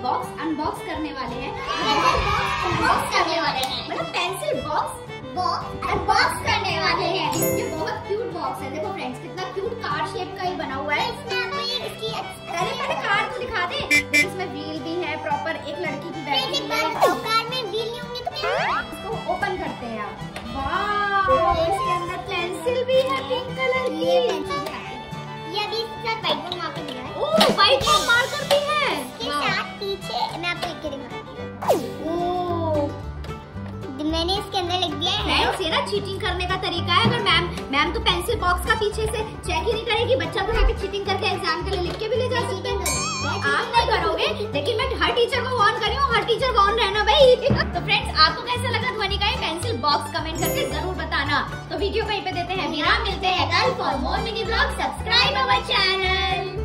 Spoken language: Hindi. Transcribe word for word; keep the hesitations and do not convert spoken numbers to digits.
बॉक्स अनबॉक्स करने वाले हैं। अनबॉक्स करने वाले हैं मतलब पेंसिल बॉक्स बॉक्स अनबॉक्स करने वाले हैं। ये बहुत क्यूट बॉक्स है। देखो फ्रेंड्स कितना क्यूट कार शेप का ही बना हुआ है। इसमें आपको ये इसकी पहले पहले कार तो दिखा दे। देखो इसमें व्हील भी है, प्रॉपर एक लड़की की बैठी है। तो कार में व्हील नहीं होंगे तो क्या होगा? इसको ओपन करते हैं आप। वाह, इसके अंदर पेंसिल भी है पिंक कलर की। ये पेंसिल दिखाते हैं। ये अभी इसके साथ व्हाइट बोर्ड मार्कर दिया है। ओह, व्हाइट बोर्ड मार्कर भी है। इसके साथ पीछे मैं आपको एक के दिखाती हूँ। ओह, मैंने इसके अंदर लिख दिया है। ये ना चीटिंग करने का तरीका है। अगर मैम मैम तो पेंसिल बॉक्स का पीछे से चेक ही नहीं करेगी, बच्चा को जाके चीटिंग करके एग्जाम के लिए लिख के भी ले जा सकते हैं। आप नहीं करोगे, लेकिन मैं हर टीचर को वार्न कर रही हूँ, हर टीचर वार्न रहना भाई। तो फ्रेंड्स, आपको कैसा लगा ध्वनि का ये पेंसिल बॉक्स कमेंट करके जरूर बताना। तो वीडियो कहीं पे देते हैं विराम, मिलते हैं कल for more mini blog. Subscribe our channel.